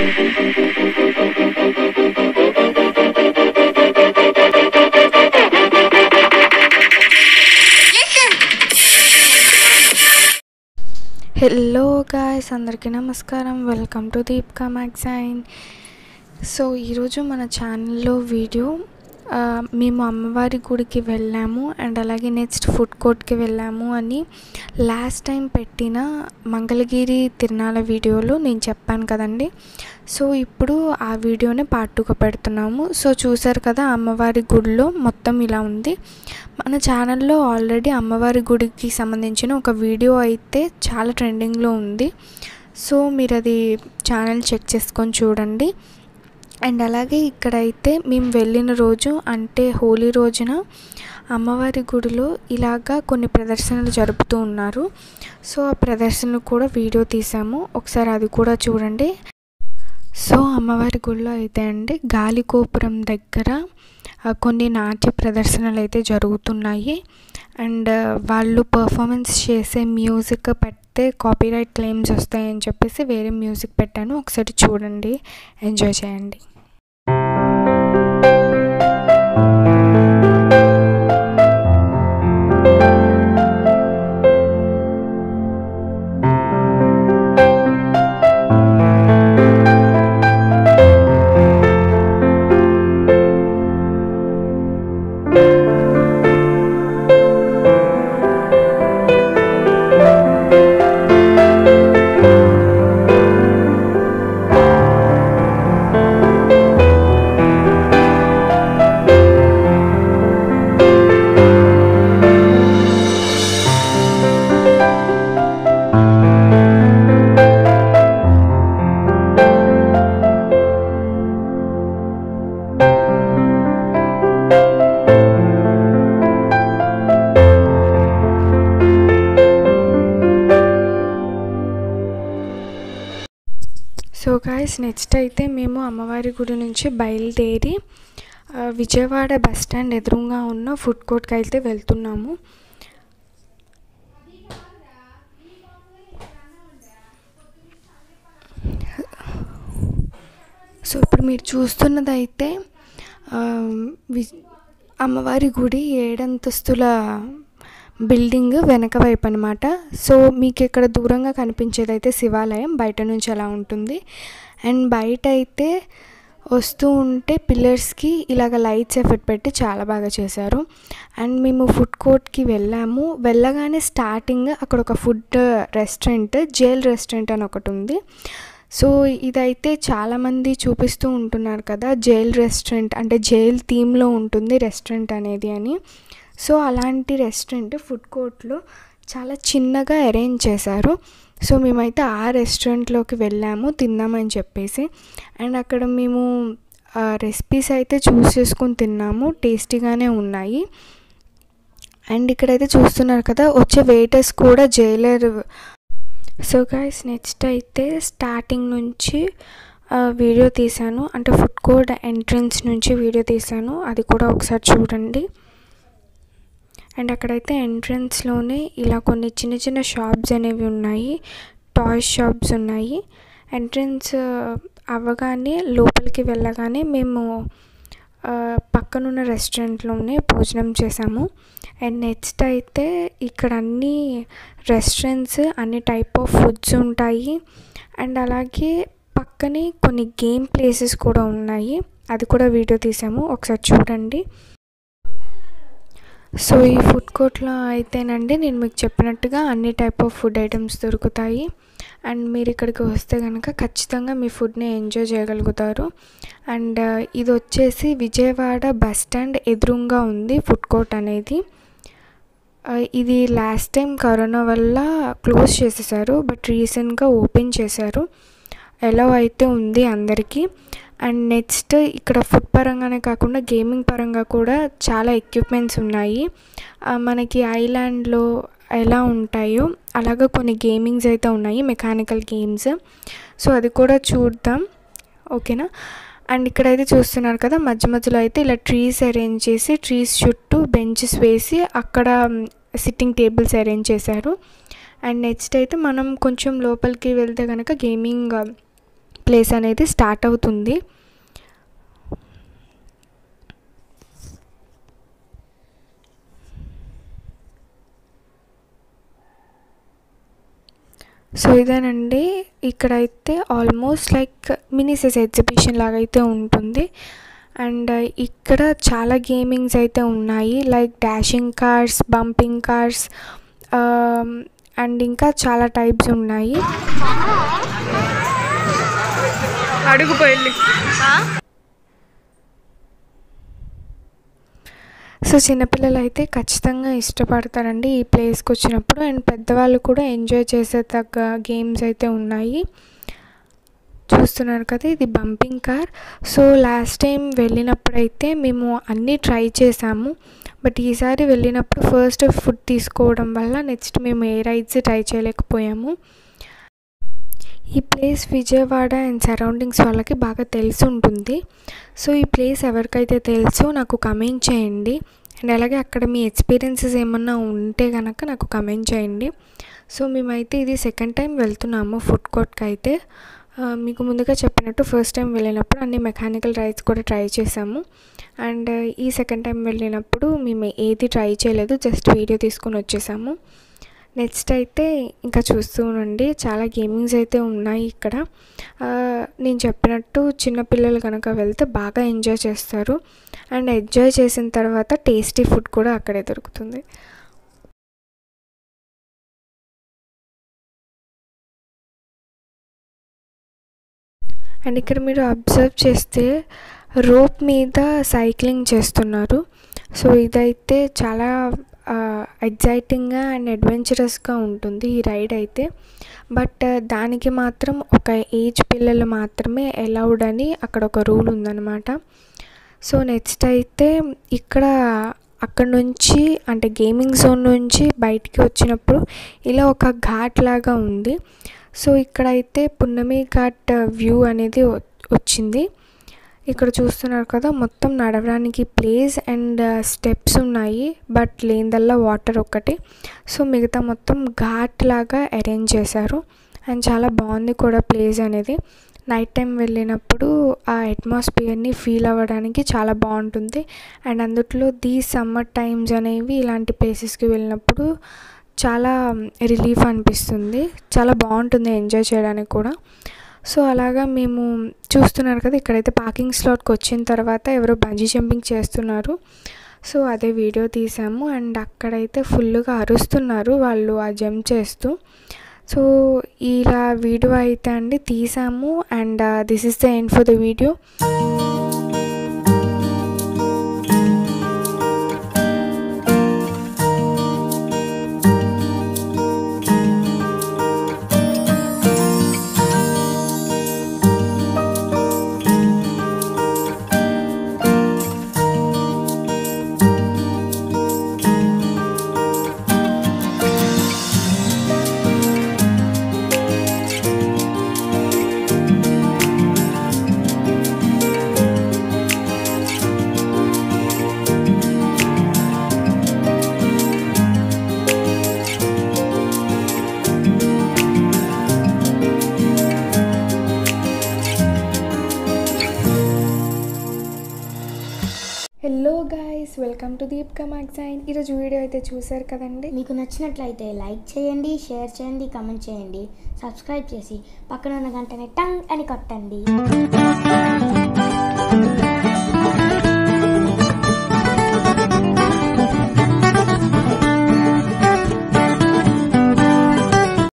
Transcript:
Hello guys, అందరికీ నమస్కారం. Welcome to Deepika magazine. So ఈరోజు మన ఛానల్లో వీడియో మేము అమ్మవారి గుడికి వెళ్ళాము అండ్ అలాగే నెక్స్ట్ ఫుడ్ కోర్ట్కి వెళ్ళాము అని లాస్ట్ టైం పెట్టిన మంగళగిరి తిరునాళ్ళ వీడియోలో నేను చెప్పాను కదండి. సో ఇప్పుడు ఆ వీడియోని పార్ట్ 2గా పెడుతున్నాము. సో చూసారు కదా, అమ్మవారి గుడిలో మొత్తం ఇలా ఉంది. మన ఛానల్లో ఆల్రెడీ అమ్మవారి గుడికి సంబంధించిన ఒక వీడియో అయితే చాలా ట్రెండింగ్లో ఉంది. సో మీరు అది ఛానల్ చెక్ చేసుకొని చూడండి. అండ్ అలాగే ఇక్కడైతే మేము వెళ్ళిన రోజు అంటే హోలీ రోజున అమ్మవారి గుడిలో ఇలాగా కొన్ని ప్రదర్శనలు జరుపుతూ ఉన్నారు. సో ఆ ప్రదర్శనలు కూడా వీడియో తీసాము, ఒకసారి అది కూడా చూడండి. సో అమ్మవారి గుడిలో అయితే అండి గాలిగోపురం దగ్గర కొన్ని నాట్య ప్రదర్శనలు అయితే జరుగుతున్నాయి. అండ్ వాళ్ళు పర్ఫార్మెన్స్ చేసే మ్యూజిక్ పెడితే కాపీరైట్ క్లెయిమ్స్ వస్తాయని చెప్పేసి వేరే మ్యూజిక్ పెట్టాను, ఒకసారి చూడండి, ఎంజాయ్ చేయండి. సో గాయ్స్, నెక్స్ట్ అయితే మేము అమ్మవారి గుడి నుంచి బయలుదేరి విజయవాడ బస్టాండ్ ఎదురుగా ఉన్న ఫుడ్ కోర్ట్కి అయితే వెళ్తున్నాము. సో ఇప్పుడు మీరు చూస్తున్నది అయితే అమ్మవారి గుడి 7 అంతస్తుల బిల్డింగ్ వెనక వైపు అనమాట. సో మీకు ఇక్కడ దూరంగా కనిపించేది అయితే శివాలయం, బయట నుంచి అలా ఉంటుంది. అండ్ బయట అయితే వస్తూ ఉంటే పిల్లర్స్కి ఇలాగ లైట్స్ ఎఫెక్ట్ పెట్టి చాలా బాగా చేశారు. అండ్ మేము ఫుడ్ కోర్ట్కి వెళ్ళాము. వెళ్ళగానే స్టార్టింగ్ అక్కడ ఒక ఫుడ్ రెస్టారెంట్, జైల్ రెస్టారెంట్ అని ఒకటి ఉంది. సో ఇదైతే చాలామంది చూపిస్తూ ఉంటున్నారు కదా, జైల్ రెస్టారెంట్ అంటే జైల్ థీమ్లో ఉంటుంది రెస్టారెంట్ అనేది అని. సో అలాంటి రెస్టారెంట్ ఫుడ్ కోర్ట్లో చాలా చిన్నగా అరేంజ్ చేశారు. సో మేమైతే ఆ రెస్టారెంట్లోకి వెళ్ళాము తిందామని చెప్పేసి. అండ్ అక్కడ మేము రెసిపీస్ అయితే చూస్ చేసుకొని తిన్నాము, టేస్టీగానే ఉన్నాయి. అండ్ ఇక్కడైతే చూస్తున్నారు కదా, వచ్చే వెయిటర్స్ కూడా జైలర్. సో గైస్, నెక్స్ట్ అయితే స్టార్టింగ్ నుంచి వీడియో తీశాను, అంటే ఫుడ్ కోర్ట్ ఎంట్రన్స్ నుంచి వీడియో తీశాను, అది కూడా ఒకసారి చూడండి. అండ్ అక్కడైతే ఎంట్రన్స్లోనే ఇలా కొన్ని చిన్న చిన్న షాప్స్ అనేవి ఉన్నాయి, టాయ్స్ షాప్స్ ఉన్నాయి. ఎంట్రన్స్ అవ్వగానే లోపలికి వెళ్ళగానే మేము పక్కనున్న రెస్టారెంట్లోనే భోజనం చేసాము. అండ్ నెక్స్ట్ అయితే ఇక్కడ అన్ని రెస్టారెంట్స్, అన్ని టైప్ ఆఫ్ ఫుడ్స్ ఉంటాయి. అండ్ అలాగే పక్కనే కొన్ని గేమ్ ప్లేసెస్ కూడా ఉన్నాయి, అది కూడా వీడియో తీసాము, ఒకసారి చూడండి. సో ఈ ఫుడ్ కోర్ట్లో అయితేనండి నేను మీకు చెప్పినట్టుగా అన్ని టైప్ ఆఫ్ ఫుడ్ ఐటమ్స్ దొరుకుతాయి. అండ్ మీరు ఇక్కడికి వస్తే కనుక ఖచ్చితంగా మీ ఫుడ్ని ఎంజాయ్ చేయగలుగుతారు. అండ్ ఇది వచ్చేసి విజయవాడ బస్ స్టాండ్ ఎదురుగా ఉంది ఫుడ్ కోర్ట్ అనేది. ఇది లాస్ట్ టైం కరోనా వల్ల క్లోజ్ చేసేసారు, బట్ రీసెంట్గా ఓపెన్ చేశారు. ఎలా అయితే ఉంది అందరికీ. అండ్ నెక్స్ట్ ఇక్కడ ఫుడ్ పరంగానే కాకుండా గేమింగ్ పరంగా కూడా చాలా ఎక్విప్మెంట్స్ ఉన్నాయి. మనకి ఐలాండ్లో ఎలా ఉంటాయో అలాగా కొన్ని గేమింగ్స్ అయితే ఉన్నాయి, మెకానికల్ గేమ్స్. సో అది కూడా చూద్దాం, ఓకేనా. అండ్ ఇక్కడైతే చూస్తున్నారు కదా, మధ్య మధ్యలో అయితే ఇలా ట్రీస్ అరేంజ్ చేసి, ట్రీస్ చుట్టూ బెంచెస్ వేసి అక్కడ సిట్టింగ్ టేబుల్స్ అరేంజ్ చేశారు. అండ్ నెక్స్ట్ అయితే మనం కొంచెం లోపలికి వెళ్తే కనుక గేమింగ్ ప్లేస్ అనేది స్టార్ట్ అవుతుంది. సో ఇదేనండి, ఇక్కడైతే almost like mini size exhibition లాగా అయితే ఉంటుంది. అండ్ ఇక్కడ చాలా గేమింగ్స్ అయితే ఉన్నాయి, like dashing cars, bumping cars, and ఇంకా చాలా టైప్స్ ఉన్నాయి. అడుగుపోయి సో చిన్నపిల్లలు అయితే ఖచ్చితంగా ఇష్టపడతారండి ఈ ప్లేస్కి వచ్చినప్పుడు. అండ్ పెద్దవాళ్ళు కూడా ఎంజాయ్ చేసే తగ్గ గేమ్స్ అయితే ఉన్నాయి. చూస్తున్నారు కదా, ఇది bumping car. So last time వెళ్ళినప్పుడైతే మేము అన్నీ ట్రై చేసాము. బట్ ఈసారి వెళ్ళినప్పుడు ఫస్ట్ ఫుడ్ తీసుకోవడం వల్ల నెక్స్ట్ మేము ఏ రైడ్స్ ట్రై చేయలేకపోయాము. ఈ ప్లేస్ విజయవాడ అండ్ సరౌండింగ్స్ వాళ్ళకి బాగా తెలిసి ఉంటుంది. సో ఈ ప్లేస్ ఎవరికైతే తెలుసో నాకు కమెంట్ చేయండి. అండ్ అలాగే అక్కడ మీ ఎక్స్పీరియన్సెస్ ఏమన్నా ఉంటే కనుక నాకు కమెంట్ చేయండి. సో మేమైతే ఇది సెకండ్ టైం వెళ్తున్నాము ఫుడ్ కోర్ట్కి అయితే. మీకు ముందుగా చెప్పినట్టు ఫస్ట్ టైం వెళ్ళినప్పుడు అన్ని మెకానికల్ రైడ్స్ కూడా ట్రై చేసాము. అండ్ ఈ సెకండ్ టైం వెళ్ళినప్పుడు మేము ఏది ట్రై చేయలేదు, జస్ట్ వీడియో తీసుకొని వచ్చేసాము. నెక్స్ట్ అయితే ఇంకా చూస్తూ ఉండండి, చాలా గేమింగ్స్ అయితే ఉన్నాయి ఇక్కడ. నేను చెప్పినట్టు చిన్నపిల్లలు కనుక వెళ్తే బాగా ఎంజాయ్ చేస్తారు. అండ్ ఎంజాయ్ చేసిన తర్వాత టేస్టీ ఫుడ్ కూడా అక్కడే దొరుకుతుంది. అండ్ ఇక్కడ మీరు అబ్జర్వ్ చేస్తే రోప్ మీద సైక్లింగ్ చేస్తున్నారు. సో ఇదైతే చాలా ఎగ్జైటింగ్గా అండ్ అడ్వెంచరస్గా ఉంటుంది ఈ రైడ్ అయితే. బట్ దానికి మాత్రం ఒక ఏజ్ పిల్లలు మాత్రమే అలౌడ్ అని అక్కడ ఒక రూల్ ఉందన్నమాట. సో నెక్స్ట్ అయితే అక్కడ నుంచి అంటే గేమింగ్ జోన్ నుంచి బయటికి వచ్చినప్పుడు ఇలా ఒక ఘాట్ లాగా ఉంది. సో ఇక్కడైతే పున్నమి ఘాట్ వ్యూ అనేది వచ్చింది. ఇక్కడ చూస్తున్నారు కదా, మొత్తం నడవడానికి ప్లేస్ అండ్ స్టెప్స్ ఉన్నాయి, బట్ లేనిదల్లా వాటర్ ఒక్కటి. సో మిగతా మొత్తం ఘాట్ లాగా అరేంజ్ చేశారు. అండ్ చాలా బాగుంది కూడా ప్లేస్ అనేది. నైట్ టైం వెళ్ళినప్పుడు ఆ అట్మాస్ఫియర్ని ఫీల్ అవ్వడానికి చాలా బాగుంటుంది. అండ్ అందులో సమ్మర్ టైమ్స్ అనేవి ఇలాంటి ప్లేసెస్కి వెళ్ళినప్పుడు చాలా రిలీఫ్ అనిపిస్తుంది, చాలా బాగుంటుంది ఎంజాయ్ చేయడానికి కూడా. సో అలాగా మేము చూస్తున్నారు కదా, ఇక్కడైతే పార్కింగ్ స్లాట్కి వచ్చిన తర్వాత ఎవరో బంజీ జంపింగ్ చేస్తున్నారు. సో అదే వీడియో తీసాము. అండ్ అక్కడైతే ఫుల్గా అరుస్తున్నారు వాళ్ళు ఆ జంప్ చేస్తూ. సో ఇలా వీడియో అయితే అండి తీసాము. And this is the end for the video. Hello guys, welcome to Deepika magazine. ఈరోజు వీడియో అయితే చూసారు కదండి. మీకు నచ్చినట్లయితే లైక్ చేయండి, షేర్ చేయండి, కామెంట్ చేయండి, సబ్స్క్రైబ్ చేసి పక్కన ఉన్న గంటనే టంగ్ అని కొట్టండి.